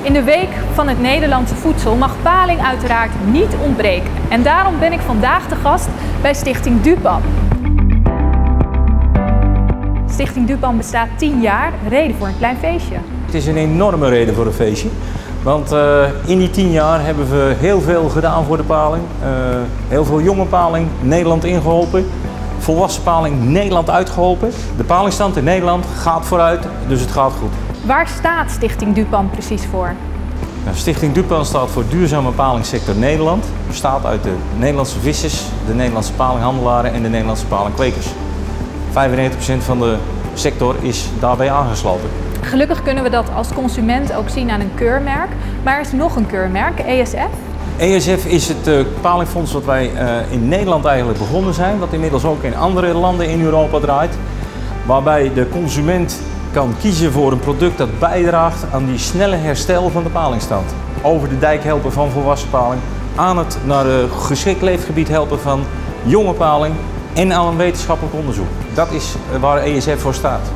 In de week van het Nederlandse voedsel mag paling uiteraard niet ontbreken. En daarom ben ik vandaag te gast bij Stichting DUPAN. Stichting DUPAN bestaat 10 jaar, reden voor een klein feestje. Het is een enorme reden voor een feestje. Want in die 10 jaar hebben we heel veel gedaan voor de paling. Heel veel jonge paling Nederland ingeholpen. Volwassen paling Nederland uitgeholpen. De palingstand in Nederland gaat vooruit, dus het gaat goed. Waar staat Stichting DUPAN precies voor? Stichting DUPAN staat voor Duurzame Palingsector Nederland. Bestaat uit de Nederlandse vissers, de Nederlandse palinghandelaren en de Nederlandse palingkwekers. 95% van de sector is daarbij aangesloten. Gelukkig kunnen we dat als consument ook zien aan een keurmerk. Maar er is nog een keurmerk, ESF. ESF is het palingfonds wat wij in Nederland eigenlijk begonnen zijn. Wat inmiddels ook in andere landen in Europa draait. Waarbij de consument kan kiezen voor een product dat bijdraagt aan die snelle herstel van de palingstand. Over de dijk helpen van volwassen paling, aan het naar een geschikt leefgebied helpen van jonge paling en aan een wetenschappelijk onderzoek. Dat is waar ESF voor staat.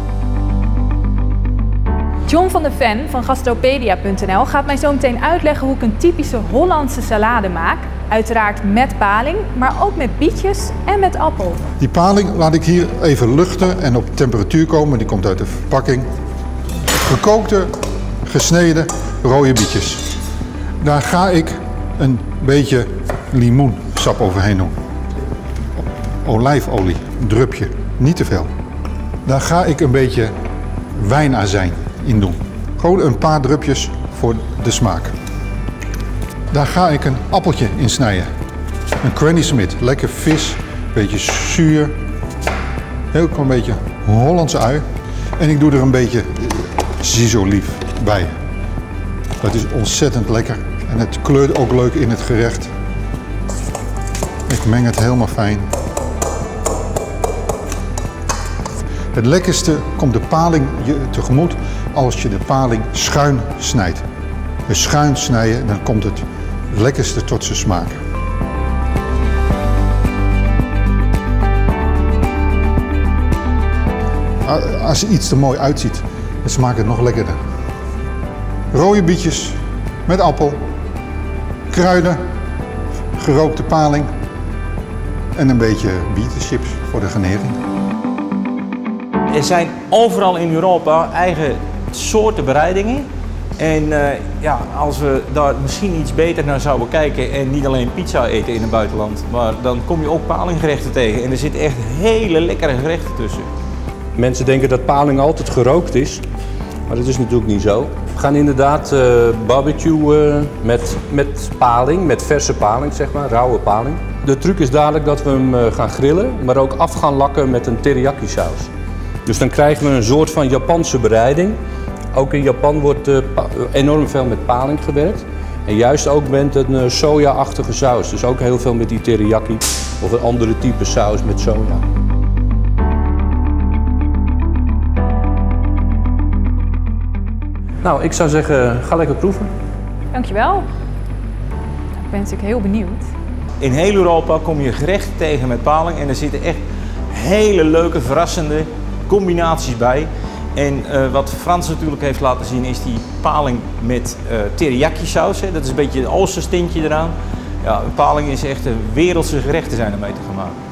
John van de Ven van Gastropedia.nl gaat mij zo meteen uitleggen hoe ik een typische Hollandse salade maak. Uiteraard met paling, maar ook met bietjes en met appel. Die paling laat ik hier even luchten en op temperatuur komen. Die komt uit de verpakking. Gekookte, gesneden rode bietjes. Daar ga ik een beetje limoensap overheen doen. Olijfolie, een drupje, niet te veel. Daar ga ik een beetje wijnazijn in doen. Gewoon een paar drupjes voor de smaak. Daar ga ik een appeltje in snijden. Een Granny Smith, lekker vis, een beetje zuur. Heel klein beetje Hollandse ui. En ik doe er een beetje zizolief bij. Dat is ontzettend lekker en het kleurt ook leuk in het gerecht. Ik meng het helemaal fijn. Het lekkerste komt de paling je tegemoet als je de paling schuin snijdt. Dus schuin snijden, dan komt het lekkerste tot zijn smaak. Als iets er mooi uitziet, dan smaakt het nog lekkerder. Rode bietjes met appel, kruiden, gerookte paling en een beetje bietenchips voor de genering. Er zijn overal in Europa eigen soorten bereidingen. En als we daar misschien iets beter naar zouden kijken en niet alleen pizza eten in het buitenland, maar dan kom je ook palinggerechten tegen. En er zitten echt hele lekkere gerechten tussen. Mensen denken dat paling altijd gerookt is, maar dat is natuurlijk niet zo. We gaan inderdaad barbecuen met paling, met verse paling zeg maar, rauwe paling. De truc is dadelijk dat we hem gaan grillen, maar ook af gaan lakken met een teriyaki saus. Dus dan krijgen we een soort van Japanse bereiding. Ook in Japan wordt enorm veel met paling gewerkt. En juist ook met een soja-achtige saus. Dus ook heel veel met die teriyaki of een andere type saus met soja. Nou, ik zou zeggen, ga lekker proeven. Dankjewel. Ik ben natuurlijk heel benieuwd. In heel Europa kom je gerechten tegen met paling en er zitten echt hele leuke, verrassende combinaties bij. En wat Frans natuurlijk heeft laten zien is die paling met teriyaki saus. Dat is een beetje een Oosterstintje eraan. Ja, paling is echt een wereldse gerechten zijn ermee te gaan maken.